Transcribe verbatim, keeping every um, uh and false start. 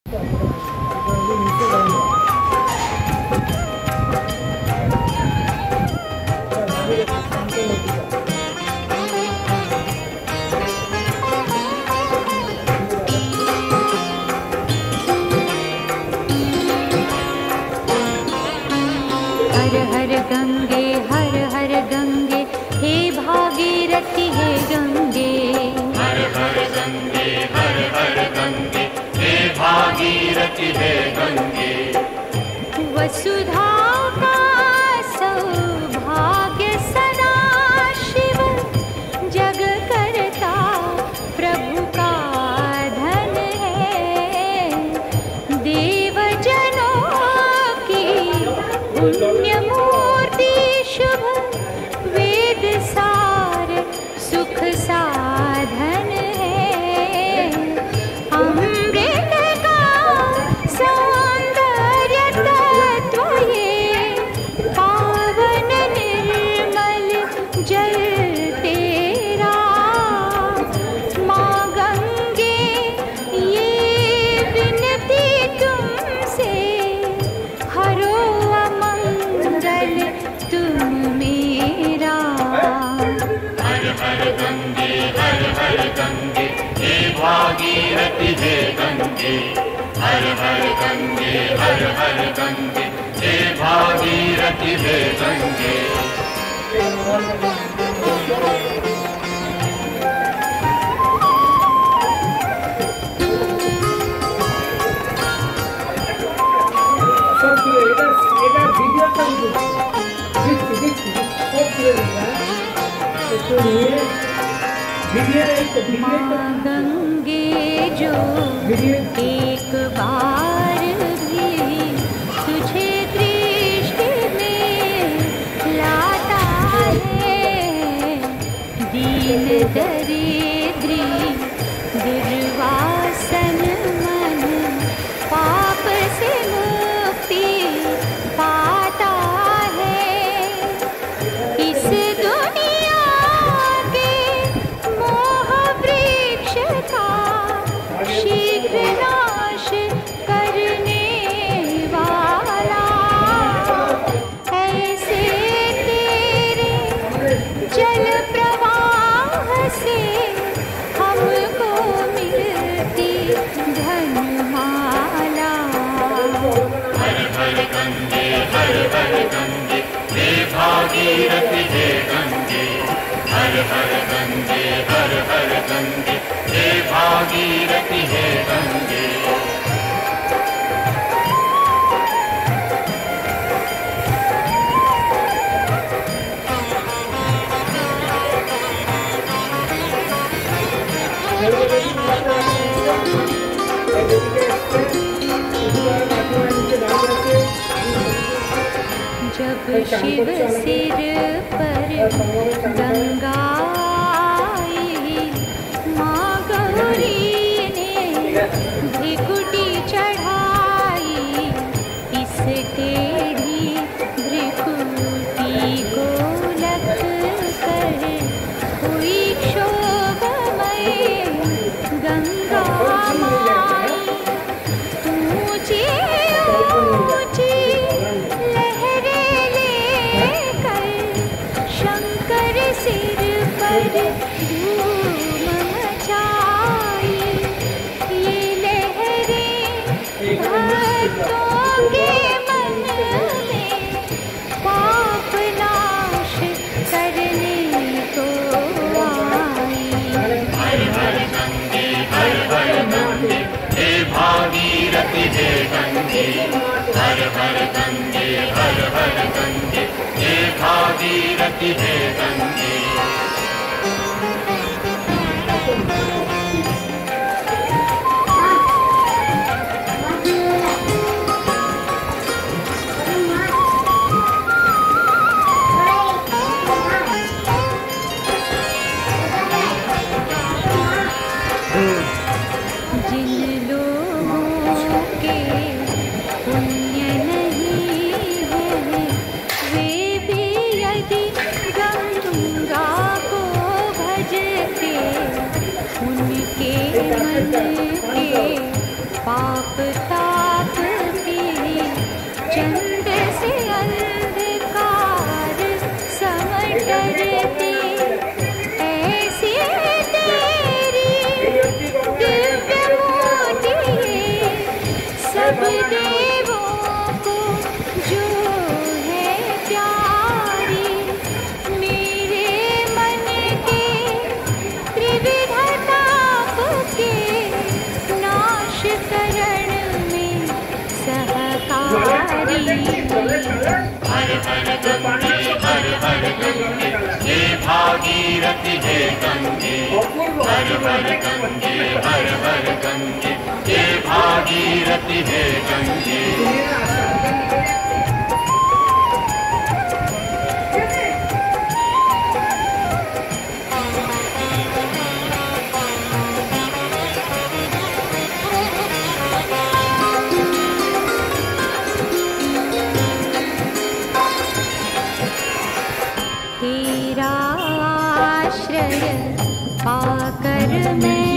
हर हर गंगे हर हर गंगे हे भागीरथी हे गंगे, हर हर गंगे हर हर गंगे हे भागीरथी हे गंगे। वसुधा का सौभाग्य सदा शिव जग करता प्रभु का धन है। देव जनों की पुण्य मूर्ति शुभ वेद सार सुख साधन है। अमृत का सौंदर्य तत्व ये पावन निर्मल जल तेरा। माँ गंगे ये विनती तुमसे हरो अमंगल तुम मेरा। हर हर गंगे हर हर गंगे हे भागीरथी हे गंगे, हर हर गंगे हर हर गंगे हे भागीरथी हे गंगे। माँ गंगे जो एक बार भी तुझे दृष्टि में लाता है। दीन दरिद्री दुर्वासन मन पाप से मुक्ति पाता है। इस दुनिया के मोह वृक्ष का शीघ्र नाश करने वाला। ऐसे तेरे जल प्रवाह से हमको मिलती धनमाला। हर हर गंगे हर हर गंगे हे भागीरथी हे गंगे, हर हर गंगे हर हर गंगे हे भागीरथी हे गंगे। जब शिव सिर पर गंगा आई, माँ गौरी ने भृकुटी चढ़ाई। इस टेढ़ी भृकुटी को लग कर हुई क्षोभमय गंगा माई। ऊंची ऊंची लहरें लेकर शंकर सिर पर धूम मचाई। ये लहरें भक्तों के मन में पाप नाश करने को आई। हर हर गंगे हर हर गंगे हे भागीरथी हे गंगे, हर हर गंगे हर हर गंगे हे भागीरथी हे गंगे। जिन लोगों के पुण्य नहीं है वे भी यदि गंगा ताप की, चंद से अंधकार समट डरती, ऐसी तेरी दिव्य मोती सब देवों को जो है प्यारी। मेरे मन के त्रिविध ताप के नाश करण में सहकारी। हर हर गंगे हर हर गंगे हे भागीरथी हे गंगे। हर हर गंगे हर हर गंगे हे भागीरथी हे गंगे। तेरा आश्रय पाकर मैं